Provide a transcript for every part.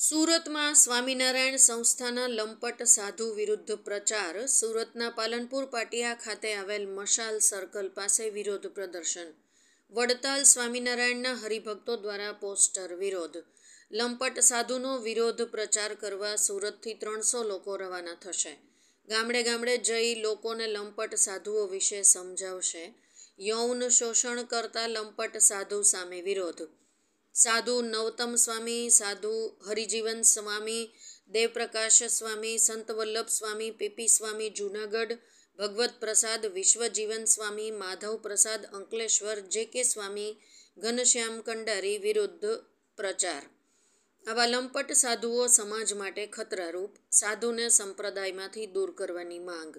સુરતમાં સ્વામિનારાયણ સંસ્થાના લંપટ સાધુ વિરુદ્ધ પ્રચાર. સુરતના પાલનપુર પાટિયા ખાતે આવેલ મશાલ સર્કલ પાસે વિરોધ પ્રદર્શન. વડતાલ સ્વામિનારાયણના હરિભક્તો દ્વારા પોસ્ટર. વિરોધ. લંપટ સાધુનો વિરોધ પ્રચાર કરવા સુરતથી 300 લોકો રવાના થશે. ગામડે ગામડે જઈ લોકોને લંપટ સાધુઓ વિશે સમજાવશે. યૌન શોષણ કરતા લંપટ સાધુ સામે વિરોધ. સાધુ નવતમ સ્વામી, સાધુ હરિજીવન સ્વામી, દેવપ્રકાશ સ્વામી, સંત વલ્લભ સ્વામી, પીપી સ્વામી જૂનાગઢ, ભગવત પ્રસાદ વિશ્વજીવન સ્વામી, માધવ પ્રસાદ અંકલેશ્વર, જે.કે. સ્વામી, ઘનશ્યામ કંડારી વિરુદ્ધ પ્રચાર. આવા લંપટ સાધુઓ સમાજ માટે ખતરારૂપ. સાધુને સંપ્રદાયમાંથી દૂર કરવાની માંગ.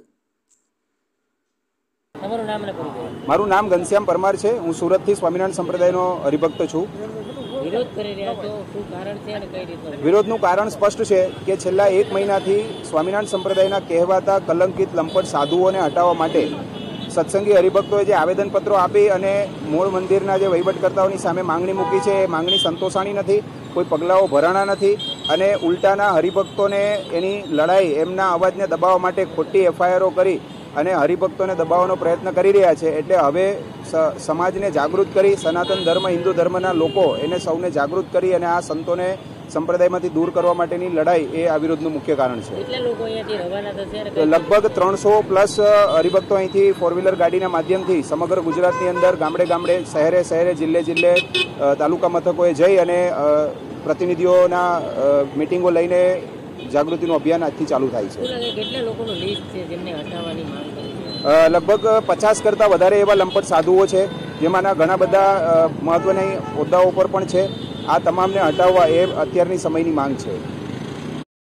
મારું નામ ઘનશ્યામ પરમાર છે. હું સુરતથી સ્વામિનારાયણ સંપ્રદાયનો હરિભક્ત છું. વિરોધનું કારણ સ્પષ્ટ છે કે છેલ્લા 1 મહિનાથી સ્વામિનારાયણ સંપ્રદાયના કહેવાતા કલંકિત લંપટ સાધુઓને હટાવવા માટે સત્સંગી હરિભક્તોએ જે આવેદનપત્રો આપી અને મૂળ મંદિરના જે વહીવટકર્તાઓની સામે માંગણી મૂકી છે, એ માંગણી સંતોષાણી નથી, કોઈ પગલાઓ ભરાણા નથી અને ઉલટાના હરિભક્તોને એની લડાઈ, એમના અવાજને દબાવવા માટે ખોટી એફઆઈઆરો કરી અને હરિભક્તોને દબાવવાનો પ્રયત્ન કરી રહ્યા છે. એટલે હવે સમાજને જાગૃત કરી, સનાતન ધર્મ, હિન્દુ ધર્મના લોકો એને સૌને જાગૃત કરી અને આ સંતોને સંપ્રદાયમાંથી દૂર કરવા માટેની લડાઈ એ આ વિરોધનું મુખ્ય કારણ છે. લગભગ 300+ હરિભક્તો અહીંથી 4-વ્હીલર ગાડીના માધ્યમથી સમગ્ર ગુજરાતની અંદર ગામડે ગામડે, શહેરે શહેરે, જિલ્લે જિલ્લે, તાલુકા મથકોએ જઈ અને પ્રતિનિધિઓના મિટિંગો લઈને જાગૃતિનું અભિયાન આજથી ચાલુ થાય છે. લગભગ 50 કરતાં વધારે એવા લંપટ સાધુઓ છે, જેમાંના ઘણા બધા મહત્વના હોદ્દાઓ પર પણ છે. આ તમામને હટાવવા એ અત્યારની સમયની માંગ છે.